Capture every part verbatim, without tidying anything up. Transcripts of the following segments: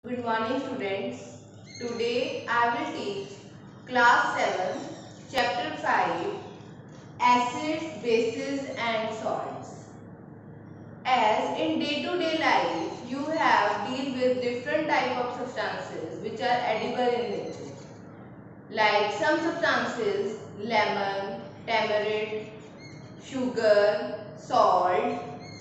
Good morning students. Today I will teach class seven chapter five acids, bases and salts. As in day to day life you have deal with different type of substances which are edible in nature. Like some substances lemon, tamarind, sugar, salt,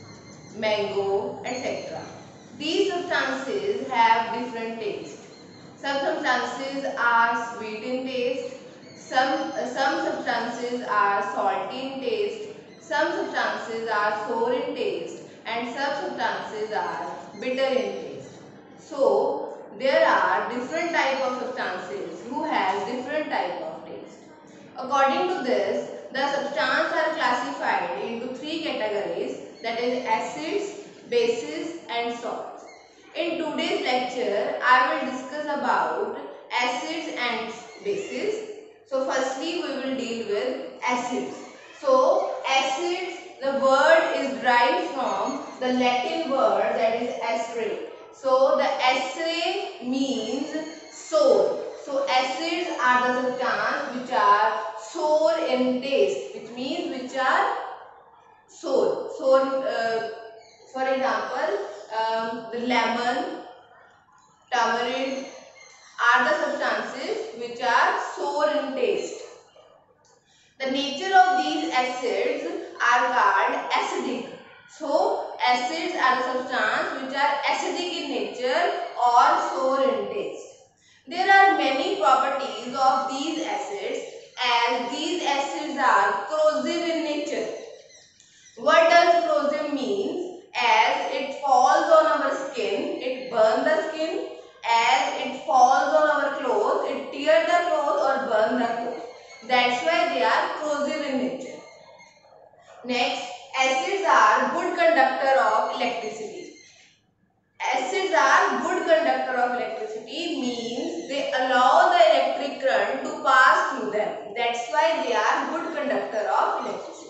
mango, et cetera. These substances have different taste. Some substances are sweet in taste, some, uh, some substances are salty in taste, some substances are sour in taste and some substances are bitter in taste. So, there are different type of substances who have different type of taste. According to this, the substances are classified into three categories, that is acids, bases and salts. In today's lecture, I will discuss about acids and bases. So firstly, we will deal with acids. So acids, the word is derived from the Latin word that is acere. So the acere means sour. So acids are the substances which are sour in taste, which means which are sour. Sour, uh, for example, um, the lemon, tamarind are the substances which are sour in taste. The nature of these acids are called acidic. So, acids are the substances which are acidic in nature or sour in taste. There are many properties of these acids as these acids are corrosive in nature. What does corrosive means? As it falls on our skin, it burns the skin. As it falls on our clothes, it tears the clothes or burns the clothes. That's why they are corrosive in nature. Next, acids are good conductor of electricity. Acids are good conductor of electricity means they allow the electric current to pass through them. That's why they are good conductor of electricity.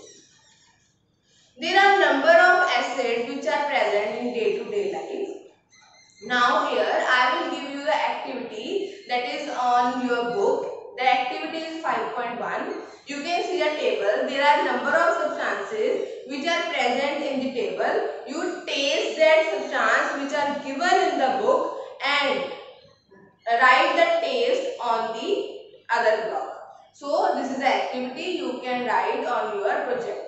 There are number of acids which are present in day-to-day life. Now here I will give you the activity that is on your book. The activity is five point one. You can see a table. There are number of substances which are present in the table. You taste that substance which are given in the book and write the taste on the other block. So this is the activity you can write on your project.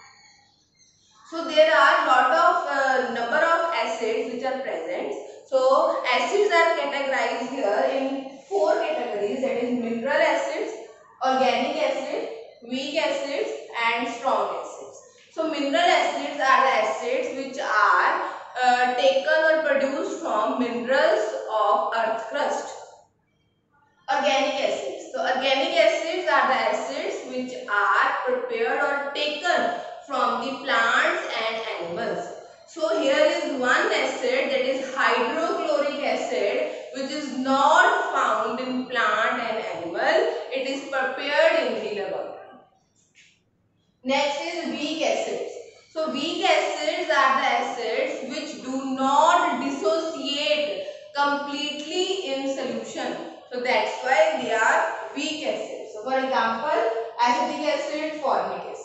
So there are lot of uh, number of acids which are present. So acids are categorized here in four categories, that is mineral acids, organic acid, weak acids and strong acids. So mineral acids are the acids which are uh, taken or produced from minerals of earth crust. Organic acids. So organic acids are the acids which are prepared or taken from the plants and animals. So here is one acid, that is hydrochloric acid, which is not found in plant and animal. It is prepared in the laboratory. Next is weak acids. So weak acids are the acids which do not dissociate completely in solution. So that's why they are weak acids. So for example, acetic acid, formic acid.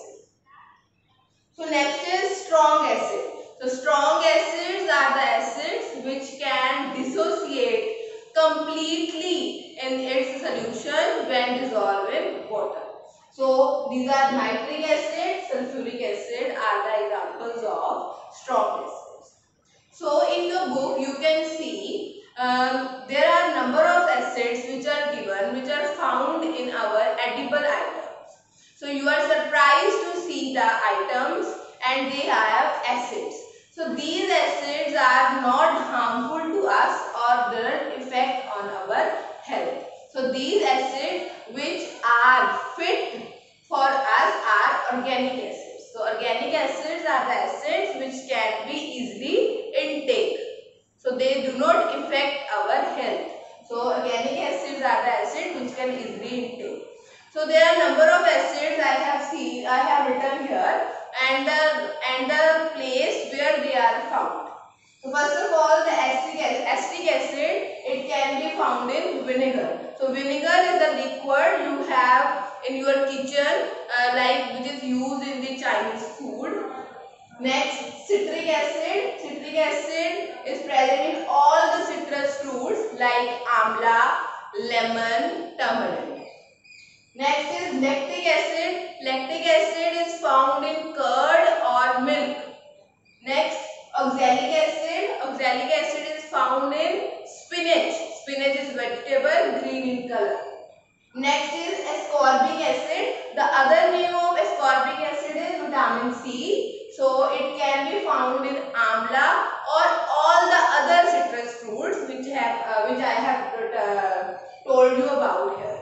So next is strong acid. So strong acids are the acids which can dissociate completely in its solution when dissolved in water. So these are nitric acid, sulfuric acid are the examples of strong acids. So in your book you can see um, there are number of acids which are given which are found in our edible items. So you are surprised to see the items and they have acids. So these acids are not harmful to us or don't affect on our health. So these acids which are fit for us are organic acids. So organic acids are the acids which can be easily intake. So they do not affect our health. So organic acids are the acids which can easily intake. So there are number of acids I have seen, I have written here and the, and the place where they are found. So first of all, the acetic acid, acetic acid, it can be found in vinegar. So vinegar is the liquid you have in your kitchen, uh, like which is used in the Chinese food. Next, citric acid. Citric acid is present in all the citrus fruits like amla, lemon, tamarind. Next is lactic acid. Lactic acid is found in curd or milk. Next, oxalic acid. Oxalic acid is found in spinach. Spinach is vegetable, green in color. Next is ascorbic acid. The other name of ascorbic acid is vitamin C. So it can be found in amla or all the other citrus fruits which have uh, which I have uh, told you about here.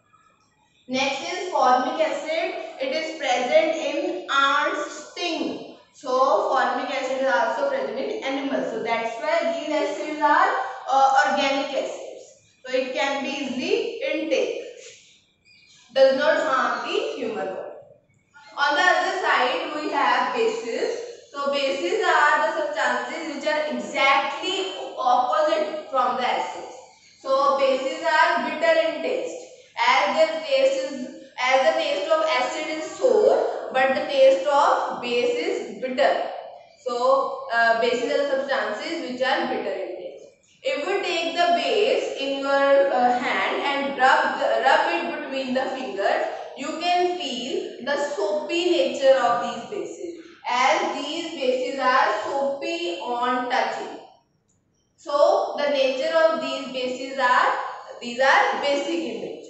Next is formic acid. It is present in ants' sting. So formic acid is also present in animals. So that's why these acids are uh, organic acids. So it can be easily intake. Does not harm the human body. On the other side, we have bases. So bases are the substances which are exactly opposite from the acids. So bases are bitter in taste. As their taste is, as the taste of acid is sour, but the taste of base is bitter. So uh, bases are the substances which are bitter in taste. If you take the base in your uh, hand and rub the, rub it between the fingers, you can feel the soapy nature of these bases, as these bases are soapy on touching. So the nature of these bases are, these are basic in nature.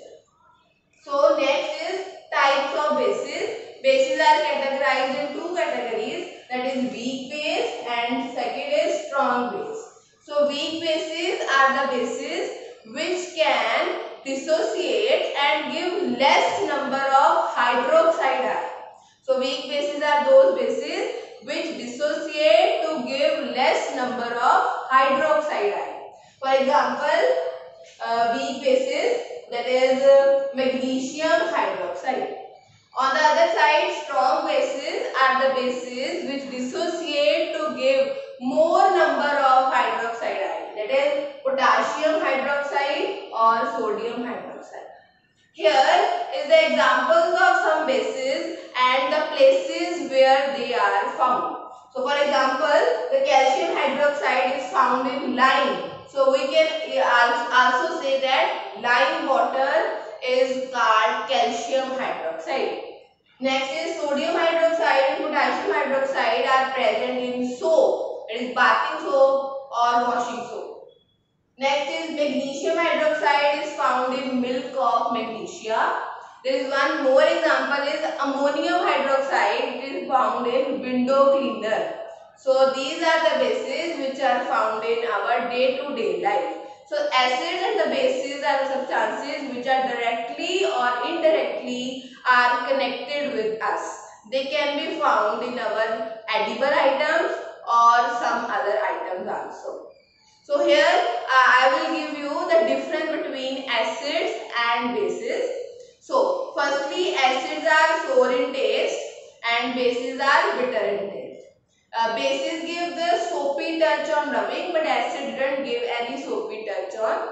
So next is types of bases. Bases are categorized in two categories, that is weak base and second is strong base. So weak bases are the bases which can dissociate and give less number of hydroxide ion. So weak bases are those bases which dissociate to give less number of hydroxide ion. For example, uh, weak bases, that is uh, magnesium hydroxide. On the other side, strong bases are the bases which dissociate to give more number of hydroxide ion, that is potassium hydroxide or sodium hydroxide. Here is the examples of some bases and the places where they are found. So for example, the calcium hydroxide is found in lime. So we can also say that lime water is called calcium hydroxide. Next is sodium hydroxide and potassium hydroxide are present in soap, it is bathing soap or washing soap. Next is magnesium hydroxide is found in milk of magnesia. There is one more example is ammonium hydroxide, it is found in window cleaner. So these are the bases which are found in our day-to-day life. So acids and the bases are the substances which are directly or indirectly are connected with us. They can be found in our edible items or some other items also. So here uh, I will give you the difference between acids and bases. So firstly, acids are sour in taste and bases are bitter in taste. Uh, bases give the soapy touch on rubbing, but acid didn't give any soapy touch on,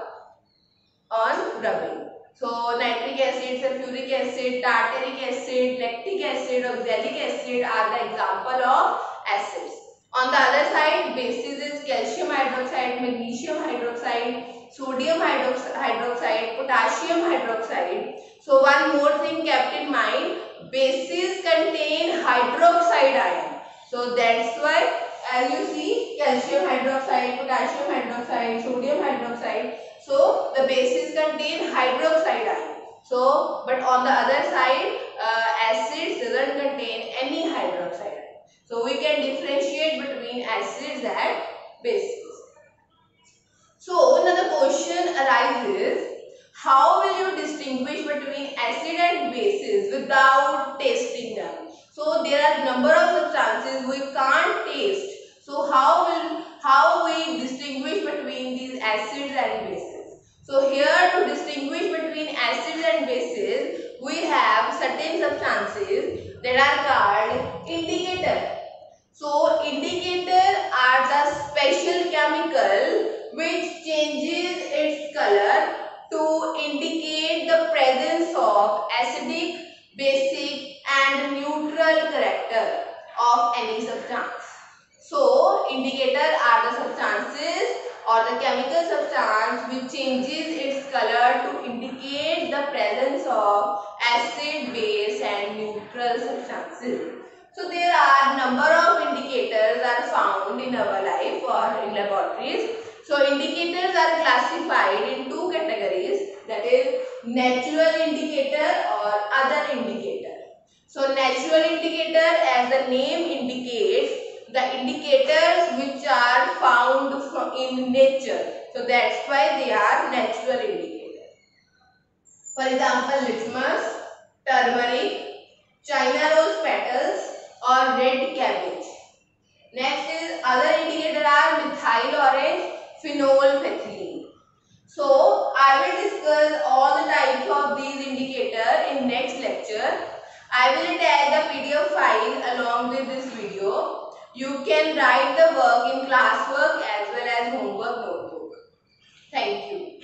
on rubbing. So nitric acid, sulfuric acid, tartaric acid, lactic acid, oxalic acid are the example of acids. On the other side, bases is calcium hydroxide, magnesium hydroxide, sodium hydroxide, potassium hydroxide. So one more thing kept in mind, bases contain hydroxide ion. So that's why, as you see, calcium hydroxide, potassium hydroxide, sodium hydroxide. So the bases contain hydroxide ion. So, but on the other side, uh, acids doesn't contain any hydroxide ion. So we can differentiate between acids and bases. So now the question arises, how will you distinguish between acid and bases without tasting them? So there are number of substances we can't taste. So how will how we distinguish between these acids and bases? So here to distinguish between acids and bases, we have certain substances that are called indicator. So indicators are the special chemical which changes its color to indicate the presence of acidic, basic and neutral character of any substance. So indicators are the substances or the chemical substance which changes its color to indicate the presence of acid, base and neutral substances. So there are number of indicators are found in our life or in laboratories. So indicators are classified in two categories, that is natural indicator or other indicator. So natural indicator, as the name indicates, the indicators which are found from in nature. So that's why they are natural indicators. For example, litmus, turmeric, China rose petals or red cabbage. Next is other indicator are methyl orange, phenolphthalein. So I will discuss all the types of these indicators in next lecture. I will attach the P D F file along with this video. You can write the work in classwork as well as homework notebook. Thank you.